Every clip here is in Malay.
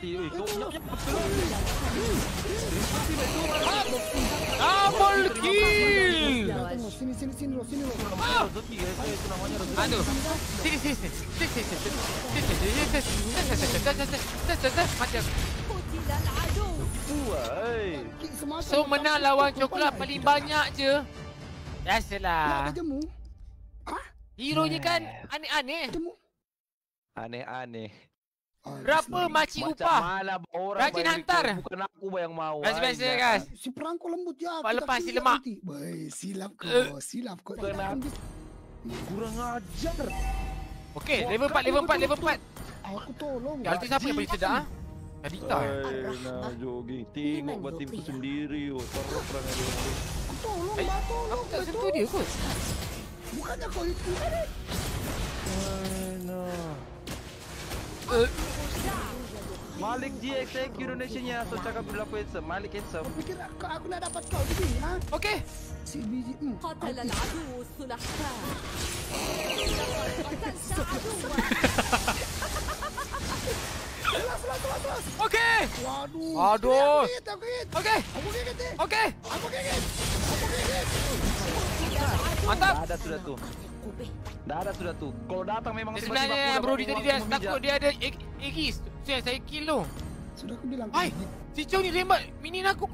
Mati. Kau betul. Double kill. Sini lo. Rezeki guys, itu namanya rezeki. Aduh. Sini. Mati aku. So menang lawan coklat paling banyak je. Biasalah. Hero ni kan aneh-aneh. Aneh-aneh. Berapa makcik upah? Rajin hantar. Bukan aku yang mau. Biasa guys. Si perangko lembut ya. Lepas si lemak. Silap kau. Kurang ajar. Okey, level 4. Aku tolong. Ya, artis siapa yang boleh sedar? Kadita. Nah, jogging. Tengok batimku sendiri. Taruh perang ada. Aku tolong, Aku tak sentuh dia kot. Bukannya kau itu. Malik GX, thank you donation-nya. So cakap bila aku handsome. Malik handsome. Pikir aku nak dapat kau begini, ha? Okey. Si biji. قتل العدو السلحفاة. Okey. Waduh. Okey. Aku gigit. Mantap. Dah ada sudah tu. Kalau datang memang Sebenarnya Brody tadi dia takut dia ada Aegis. Saya kill tu. Sudah aku bilang. Hai, si Chow ni rembat minin aku.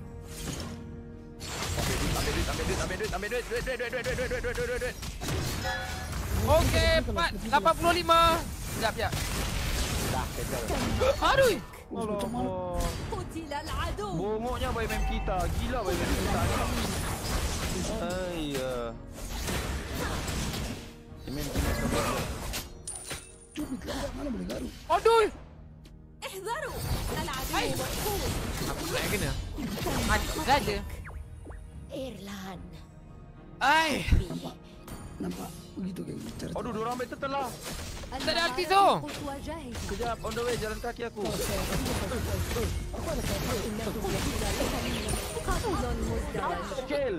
Ambil duit. Okey, 85. Sekejap. Dah, kacau. Aduh. قتل العدو. Bongoknya boy mem kita. Gila boy mem kita ni. Ayya. Cubit lah, mana boleh garu. Aduh. احذروا العدو مركوب. Aku pula yang kena. Mati saja. إيرلان. Ai. Nampak begitu kayak cara. Aduh, diorang ambil telah. Tak ada artis tu. Kejap, on the way, jalan kaki aku. Skill.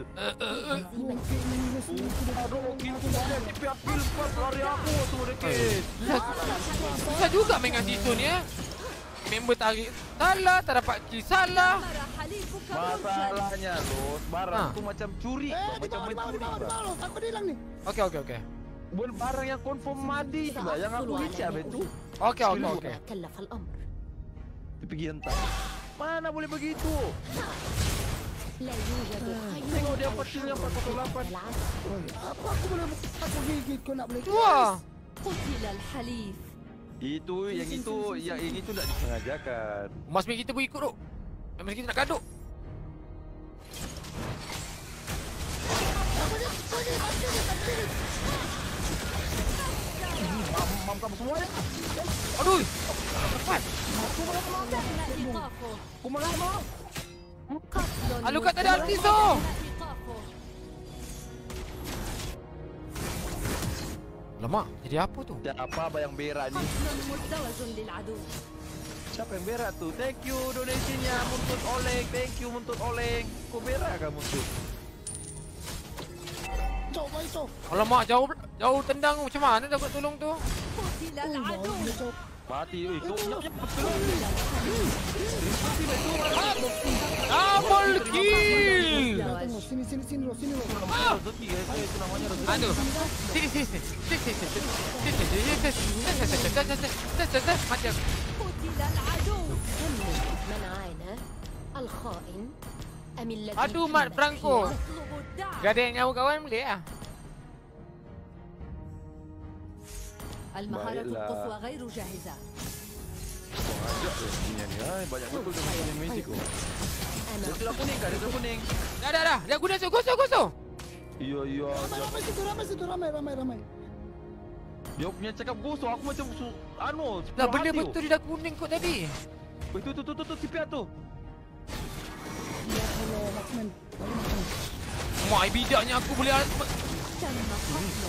Aduh, kill aku banyak. Tipi kill pas lari aku tu dekat. Susah juga main dengan Tito ni Member tarik salah, tak dapat kill salah. Masalahnya Los, barang tu macam curi. Macam Di mencuri. bawah. Aku dia hilang ni. Okey. Bukan barang yang confirm mati juga. Yang aku hicap itu. Okey. كلف الأمر. Dia pergi hentak. Mana boleh begitu? لا يوجد خير. Tengok dia kecilnya 408. Apa aku boleh aku gigit kau nak boleh. Wah. قتل الحليف. Yang itu tak disengajakan. Mas mari kita berikut tu. Mas kita nak gaduh. Mam kamu semua ya? Aduh. Cepat. Alukat tak ada artis tu. Lama, jadi apa tu? Apa yang berak ni? مزدوج للعدو. Siapa yang berak tu? Thank you donation-nya Muntut Oleng. Thank you Muntut Oleng. Kau berak kan Muntut? Coba itu. Alamak, jauh tendang macam mana dapat tolong tu? قتل العدو. Mati. Kau betul. Double kill. Sini lo. Rezeki guys. Itu namanya rezeki. Aduh. Sini. Mati aku. قتل العدو. من عانى الخائن أم الذي Aduh, Mat Franco. يطلب الدعم. Gak ada yang nyawa kawan boleh ah. المهارة القصوى غير جاهزة. Banyak rezekinya ni. Banyak betul dia punya magic tu. Dia sudah kuning kan? Dia sudah kuning. Dah. Dia guna gosok. Iya. Ramai. Dia punya cakap gosok. Aku macam Lah benda betul dia dah kuning kot tadi. Itu tipiat tu. Ya Allah, Makman. Mak bidaknya aku boleh تم قتله.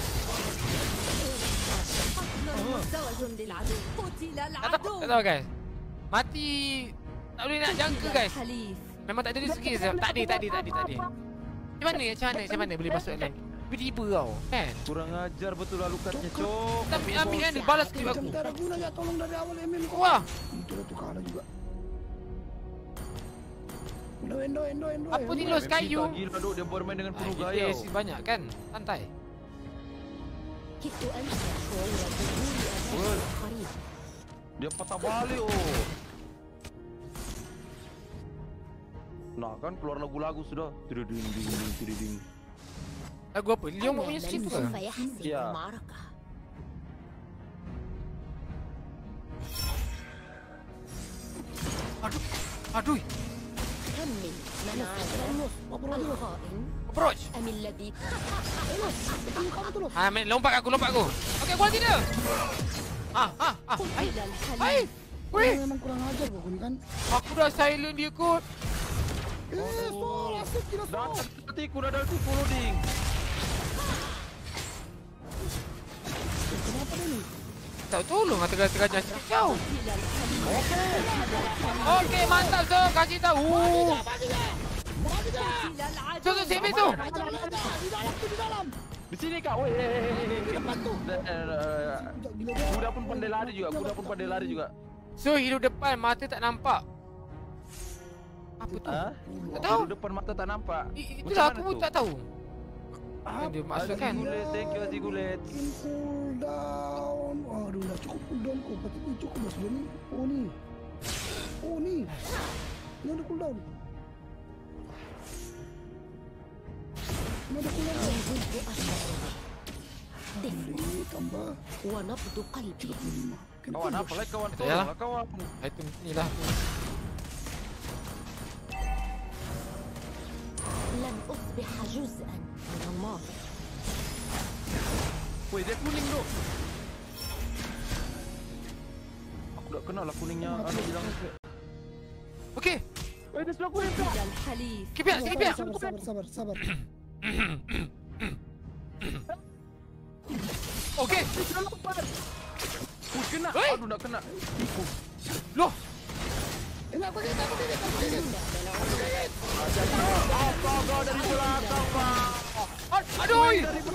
قتل مزدوج للعدو. قتل العدو. Tak tahu guys. Mati tak boleh nak jangka guys. الحليف. Memang tak ada rezeki. Tak ada. Macam mana boleh masuk lane? Tiba-tiba tau kan. Kurang ajar betul lah lukatnya cok. Tapi ambil kan dia balas klip aku. Macam tak ada guna ya, tolong dari awal Emin. Wah. Itu tu kalah juga. Endo. Apa ni los kayu? Gila duk dia bermain dengan penuh gaya. Yes, banyak kan? Santai. كدت أنسى شعور الظهور أمام الآخرين. Dia patah balik oh. Nah kan keluar lagu-lagu sudah. Tiding. Lagu apa? Leon punya من skill tu سوف ke? يحسم يا. المعركة. Aduh. كم من منعنا الخائن Approach. أم الذي Kamu tu los. Main lompat aku. Okey, aku nanti dia. قتل Hai. الحليم. Weh, Memang kurang ajar kau ni kan. aku dah silent dia kot. Sol, asik kira Dah sol. tiku dah tiku loading. Kenapa dia ni? Tak tolong tengah-tengah jangan kau. قتل الحليم. Okey, mantap so. Kasih tahu. قتل العدو. So sini tu. Di dalam. Di sini kak. Weh. Gila dia. Kuda pun pandai lari juga. So hidup depan mata tak nampak. Apa tu? Hah? Tak tahu. Depan mata tak nampak. Itulah aku pun tak tahu. Apa? Dia maksud kan? Thank you Aziz Gulet. Cool down. Aduh, dah cukup cool down kau. Berarti ni cukup dah sudah ni. Oh ni. Ni ada cool down. Ni ada cool down. يجب أشعر دفء Ni tambah ونبض قلبي. 35. Kawan apa lagi kawan? Ya. Tolonglah kawan. Item ni lah. لن أصبح جزءا من الماضي. Weh dia kuning tu. Aku tak kenal lah kuningnya. Anu bilang. Okey. Weh dia sudah kuning tu. قتل الحليف. Keep it, keep it. Sabar. Okey. Kena. Weh. Aduh nak kena. Tipu. Loh. Apa dia? Apa kau dari belakang kau? Aduh.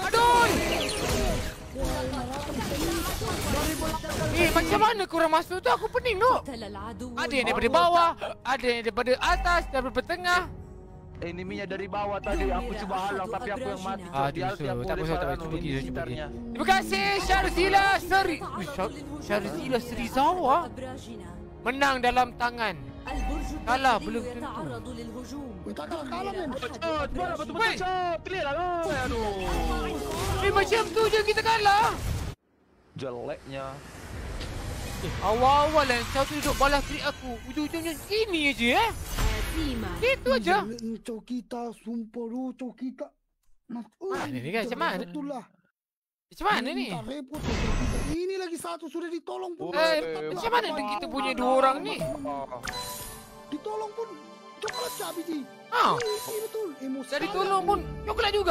Macam mana korang masuk tu? Aku pening tu. قتل العدو. Ada yang daripada bawah, ada yang daripada atas, daripada tengah. Eneminya dari bawah tadi. Aku cuba halang tapi aku yang mati. Aduh, Dia tak apa, lepas cuba pergi. gitarnya. Terima kasih Syarzila Seri. Syarzila Serizawa أبراجنا. menang dalam tangan. البرج Kalah, التحتي belum tentu. يتعرض للهجوم. Tak kalah men. Cepat betul-betul cepat. Clear lah kau. Aduh. Macam tu je kita kalah. Jeleknya. Awal-awal kan kau tu duduk balas trik aku. Ujung-ujungnya gini je هزيمة. Itu aja. Cok kita sumpah lu cok kita. Mana ni kan? Macam mana? Betul lah. Macam mana ni? Tak repot cok kita. Ini lagi satu sudah ditolong pun. Macam mana kita punya dua orang ni? Ditolong pun coklat cabi ji. Ha, Ini betul. Emosi. jadi tolong pun coklat juga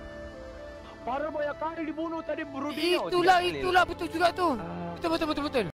Para banyak kali dibunuh tadi Brudinho. Itulah betul juga tu. Betul.